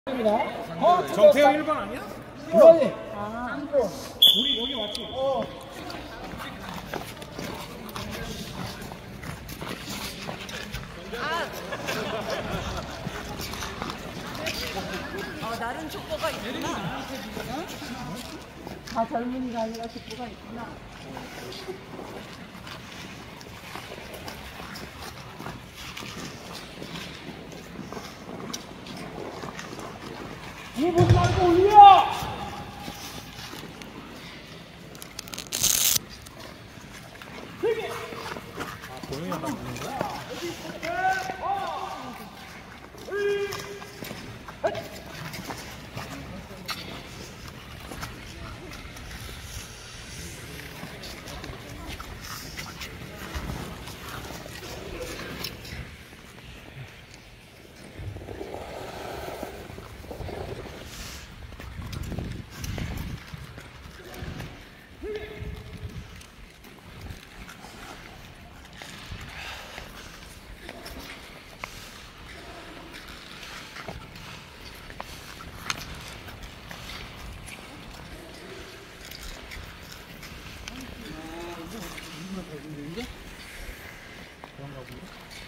정태영 1번 아니야? 그러니. 우리 여기 왔지? 나름 족보가 있구나. 다 젊은이가 아니라 족보가 있구나. 이 보지 말고 올려! 보영이 안 맞는 거야? 그런가 본데?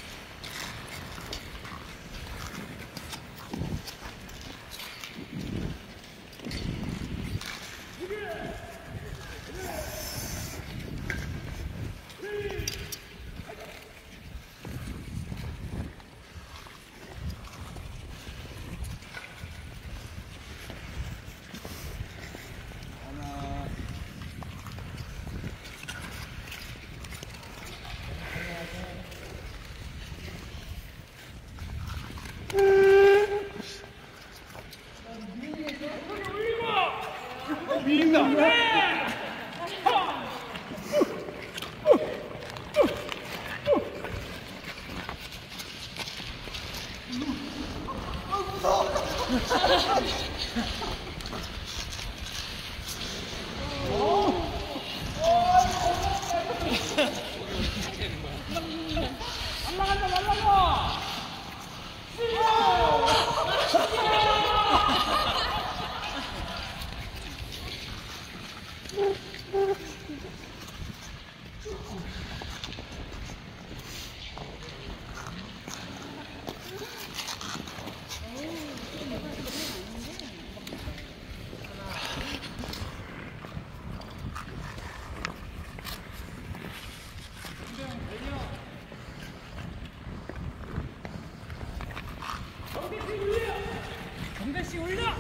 정대씨 올려!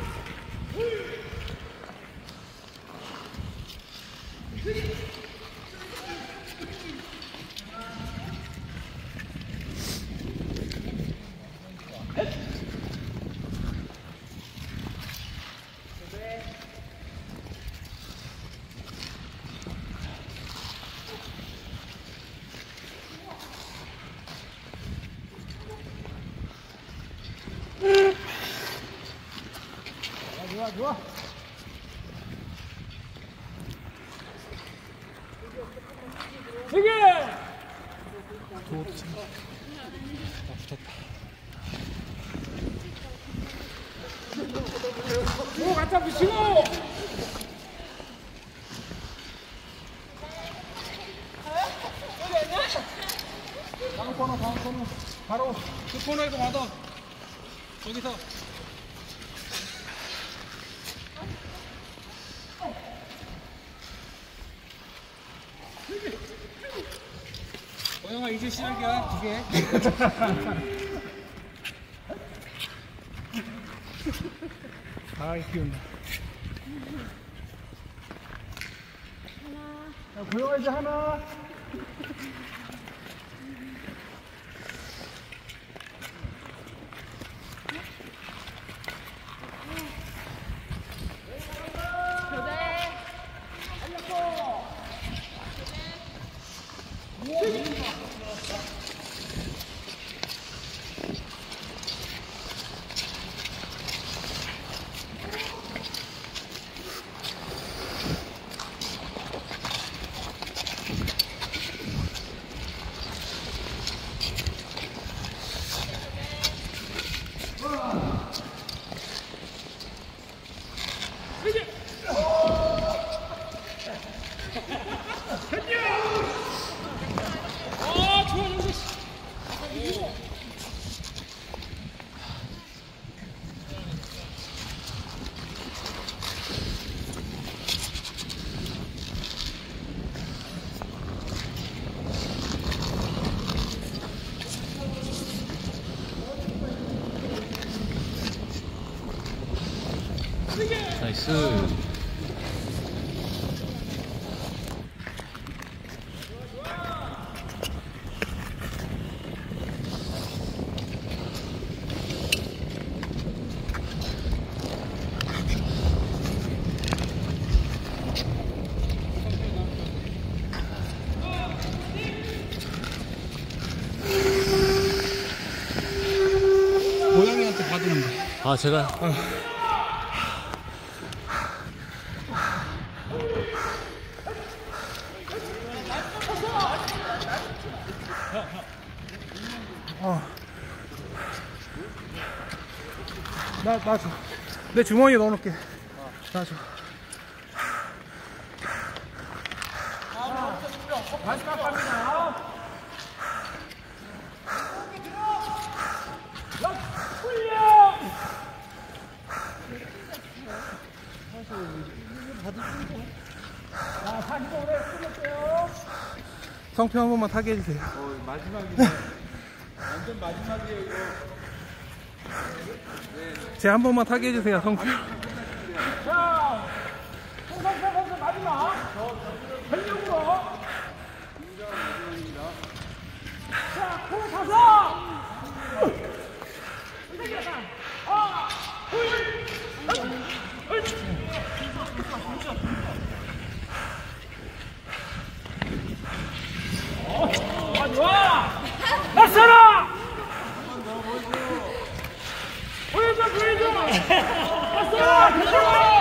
좋아. 세게! 좋지. 붙었다. 오, 갖다 붙이고! 다음 코너. 바로. 그 코너에서 받아. 저기서. 보영아 이제 시작이야. 2개. 아, 귀엽네. 하나. 보영아 이제 하나. 나이스. 고양이한테 받으면 돼. 아, 제가 나 줘. 내 주머니에 넣어놓을게. 나 줘. 성표 한 번만 타게 해주세요. 마지막이네. 완전 마지막이에요, 이거. 제 한 번만 타게 해주세요, 성표. 자, 홍성표 선수 마지막. 전력으로. 자, 공 가서. 좋아! 맞서라! 보여줘! 맞서라!